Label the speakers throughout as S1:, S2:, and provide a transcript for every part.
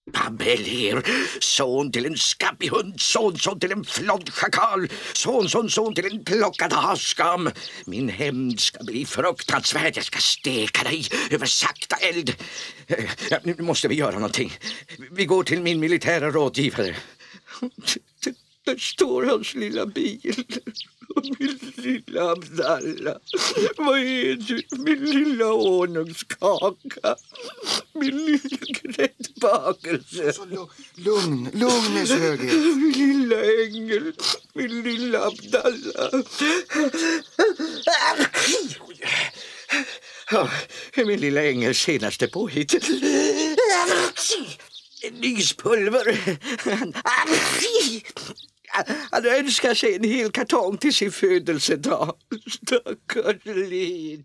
S1: Babeler, son till en skabbig hund, son till en flodd schakal, son till en plockad haskam. Min hämnd ska bli fruktansvärd, jag ska steka dig över sakta eld. Ja, nu måste vi göra någonting. Vi går till min militära rådgivare. Där står hans lilla bil. Min lilla Abdallah. Vad är du? Min lilla honungskaka. Min lilla gräddbakelse.
S2: Lugn, Miss Höghet.
S1: Min lilla ängel. Min lilla Abdallah. Ja, min lilla ängels senaste påhitt. Nyspulver. Han önskar sig en hel kartong till sin födelsedag. Stackars liten.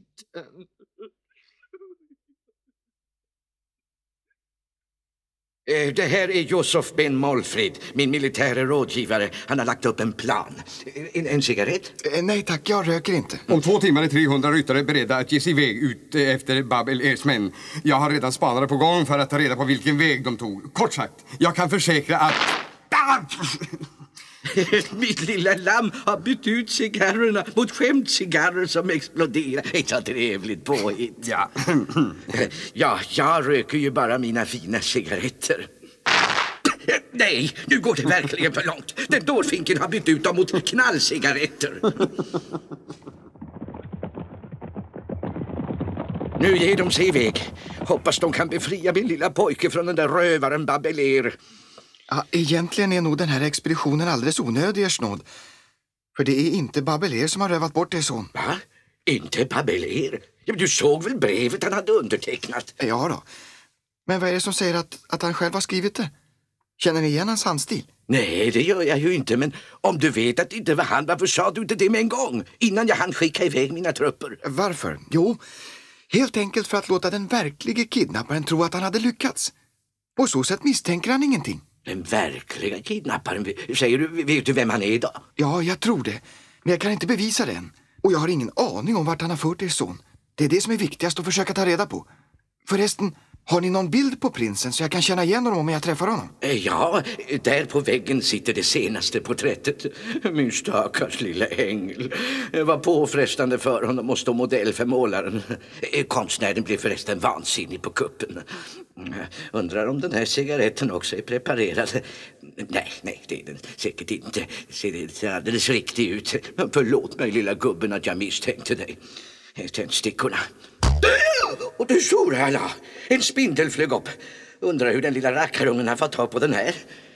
S1: Det här är Josef Ben Molfrid, min militära rådgivare. Han har lagt upp en plan. En cigarett?
S2: Nej tack, jag röker inte.
S3: Om 2 timmar är 300 ryttare beredda att ge sig iväg ut efter Bab el-Ers män. Jag har redan spanare på gång för att ta reda på vilken väg de tog. Kort sagt, jag kan försäkra att...
S1: Mitt lilla lamm har bytt ut cigarrerna mot skämtcigarrer som exploderar. Ett så trevligt påhitt.
S3: Ja.
S1: Ja, jag röker ju bara mina fina cigaretter. Nej, nu går det verkligen för långt. Den dårfinken har bytt ut dem mot knallcigaretter. Nu ger de sig iväg. Hoppas de kan befria min lilla pojke från den där rövaren Babeler.
S2: Ja, egentligen är nog den här expeditionen alldeles onödig, Ersnåd. För det är inte Babeler som har rövat bort det, son.
S1: Va? Inte Babeler? Ja, du såg väl brevet han hade undertecknat?
S2: Ja då. Men vad är det som säger att han själv har skrivit det? Känner ni igen hans handstil?
S1: Nej, det gör jag ju inte. Men om du vet att det inte var han, varför sa du inte det med en gång? Innan jag hann skicka iväg mina trupper.
S2: Varför? Jo, helt enkelt för att låta den verkliga kidnapparen tro att han hade lyckats. På så sätt misstänker han ingenting.
S1: Den verkliga kidnapparen? Säger du, vet du vem han är idag?
S2: Ja, jag tror det. Men jag kan inte bevisa det än. Och jag har ingen aning om vart han har fört er son. Det är det som är viktigast att försöka ta reda på. Förresten, har ni någon bild på prinsen så jag kan känna igen honom om jag träffar honom?
S1: Ja, där på väggen sitter det senaste porträttet. Min stackars lilla ängel. Det var påfrestande för honom att stå modell för målaren. Konstnären blev förresten vansinnig på kuppen. Undrar om den här cigaretten också är preparerad. Nej, det är den säkert inte. Ser alldeles riktigt ut. Förlåt mig, lilla gubben, att jag misstänkte dig. Tändstickorna. Och du såg alla. En spindel flög upp. Undrar hur den lilla rackarungen har fått tag på den här.